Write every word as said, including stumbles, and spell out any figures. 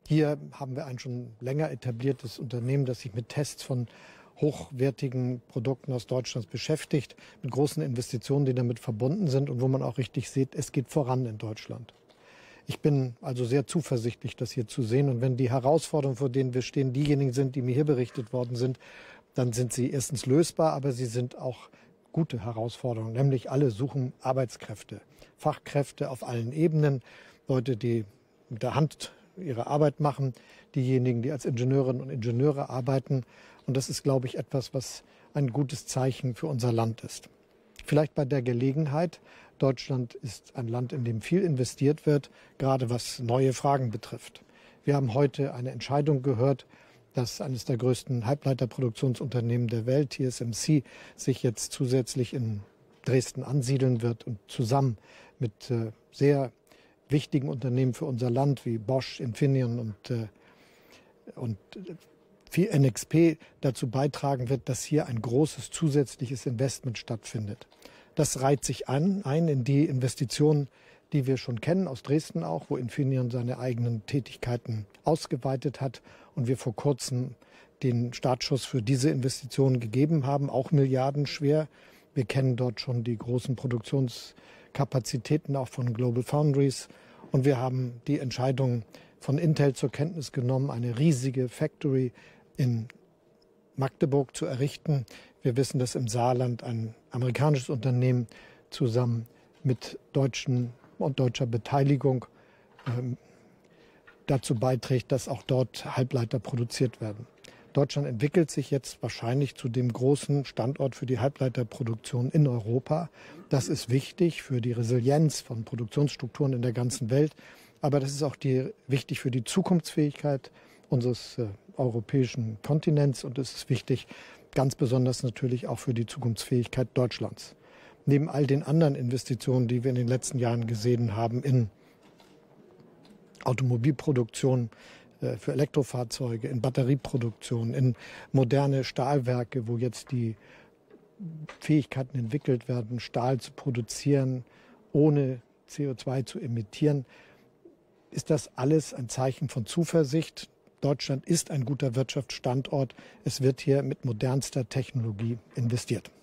Hier haben wir ein schon länger etabliertes Unternehmen, das sich mit Tests von hochwertigen Produkten aus Deutschland beschäftigt, mit großen Investitionen, die damit verbunden sind und wo man auch richtig sieht, es geht voran in Deutschland. Ich bin also sehr zuversichtlich, das hier zu sehen. Und wenn die Herausforderungen, vor denen wir stehen, diejenigen sind, die mir hier berichtet worden sind, dann sind sie erstens lösbar, aber sie sind auch gute Herausforderungen. Nämlich alle suchen Arbeitskräfte, Fachkräfte auf allen Ebenen, Leute, die mit der Hand ihre Arbeit machen, diejenigen, die als Ingenieurinnen und Ingenieure arbeiten. Und das ist, glaube ich, etwas, was ein gutes Zeichen für unser Land ist. Vielleicht bei der Gelegenheit: Deutschland ist ein Land, in dem viel investiert wird, gerade was neue Fragen betrifft. Wir haben heute eine Entscheidung gehört, dass eines der größten Halbleiterproduktionsunternehmen der Welt, T S M C, sich jetzt zusätzlich in Dresden ansiedeln wird und zusammen mit äh, sehr wichtigen Unternehmen für unser Land wie Bosch, Infineon und, äh, und viel N X P dazu beitragen wird, dass hier ein großes zusätzliches Investment stattfindet. Das reiht sich an, ein in die Investitionen, die wir schon kennen, aus Dresden auch, wo Infineon seine eigenen Tätigkeiten ausgeweitet hat und wir vor kurzem den Startschuss für diese Investitionen gegeben haben, auch milliardenschwer. Wir kennen dort schon die großen Produktionskapazitäten auch von Global Foundries und wir haben die Entscheidung von Intel zur Kenntnis genommen, eine riesige Factory in Magdeburg zu errichten. Wir wissen, dass im Saarland ein amerikanisches Unternehmen zusammen mit deutschen und deutscher Beteiligung ähm, dazu beiträgt, dass auch dort Halbleiter produziert werden. Deutschland entwickelt sich jetzt wahrscheinlich zu dem großen Standort für die Halbleiterproduktion in Europa. Das ist wichtig für die Resilienz von Produktionsstrukturen in der ganzen Welt. Aber das ist auch die, wichtig für die Zukunftsfähigkeit unseres äh, europäischen Kontinents. Und es ist wichtig, ganz besonders natürlich auch für die Zukunftsfähigkeit Deutschlands. Neben all den anderen Investitionen, die wir in den letzten Jahren gesehen haben in Automobilproduktion, äh, für Elektrofahrzeuge, in Batterieproduktion, in moderne Stahlwerke, wo jetzt die Fähigkeiten entwickelt werden, Stahl zu produzieren, ohne C O zwei zu emittieren, ist das alles ein Zeichen von Zuversicht. Deutschland ist ein guter Wirtschaftsstandort. Es wird hier mit modernster Technologie investiert.